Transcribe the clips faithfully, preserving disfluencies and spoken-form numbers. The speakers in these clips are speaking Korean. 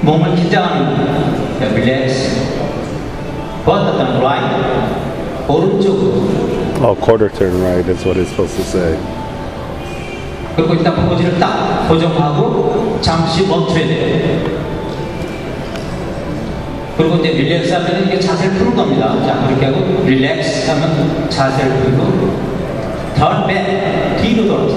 몸을 긴장하는 거예요. 릴렉스. 버튼 라이트. 오른쪽으로. Oh, quarter turn right is what it's supposed to say. 그리고 일단 포즈를 딱 고정하고 잠시 멈춰야 돼요. 그리고 이제 릴렉스 하면 이게 자세를 푸는 겁니다. 자, 그렇게 하고 릴렉스 하면 자세를 풀고 turn back, 뒤로 돌아서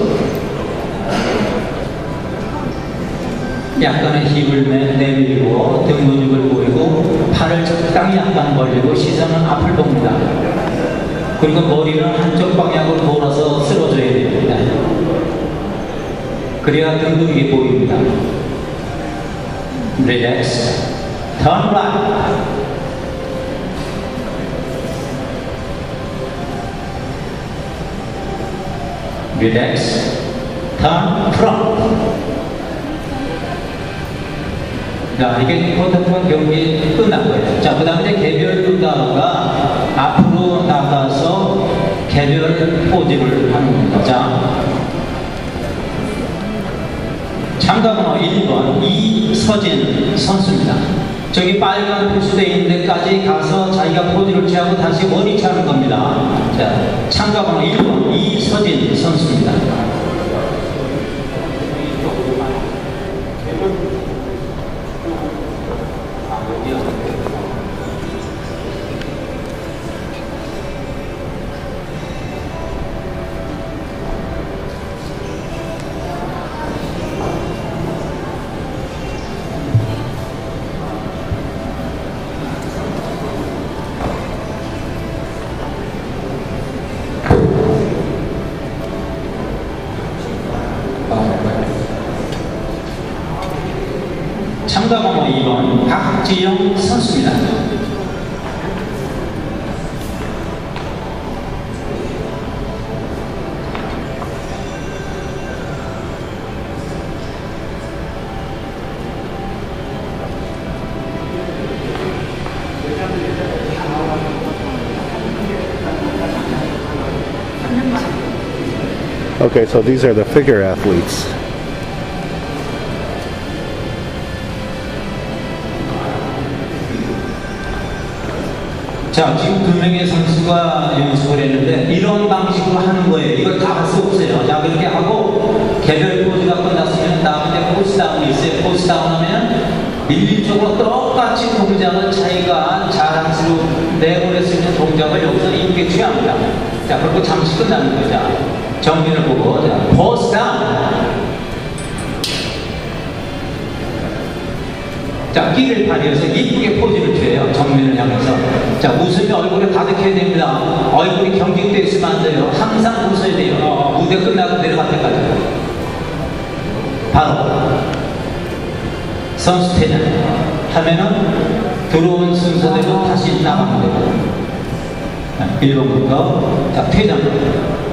약간의 힙을 내밀고 등 근육을 보이고 팔을 적당히 약간 벌리고 시선은 앞을 봅니다. 그리고 머리는 한쪽 방향으로 돌아서 쓸어줘야 됩니다. 그래야 등 근육이 보입니다. 릴렉스, turn right. 릴렉스, turn front. 자, 이게 포토폰 경기 끝난 거예요. 자, 그 다음에 개별 루다가 앞으로 나가서 개별 포즈를 하는 겁니다. 자, 참가번호 일 번 이서진 선수입니다. 저기 빨간 표시되어 있는 데까지 가서 자기가 포즈를 취하고 다시 머리 차는 겁니다. 자, 참가번호 일 번 이서진 선수입니다. 참가번호 이 번 박지영 선수입니다. Okay, so these are the figure athletes. 자, 지금 두 명의 선수가 연습을 했는데 이런 방식으로 하는 거예요. 이걸 다 할 수 없어요. 자, 그렇게 하고 개별 포즈가 끝났으면 다음에 포스다운이 있어요. 포스다운 하면 일률적으로 똑같이 동작을 자기가 자랑스러운 내보낼 수 있는 동작을 여기서 이렇게 취합니다. 자, 그리고 잠시 끝나는 거죠. 정면을 보고, 자, 포스다운. 자, 끼를 발휘해서 이쁘게 포즈를 취해요. 정면을 향해서. 자, 웃음이 얼굴에 가득해야 됩니다. 얼굴이 경직되어 있으면 안 돼요. 항상 웃어야 돼요. 어, 무대 끝나고 내려갈 때까지. 바로 선수 퇴장 하면은 들어온 순서대로 다시 나가면 돼요. 일 번부터 자, 퇴장.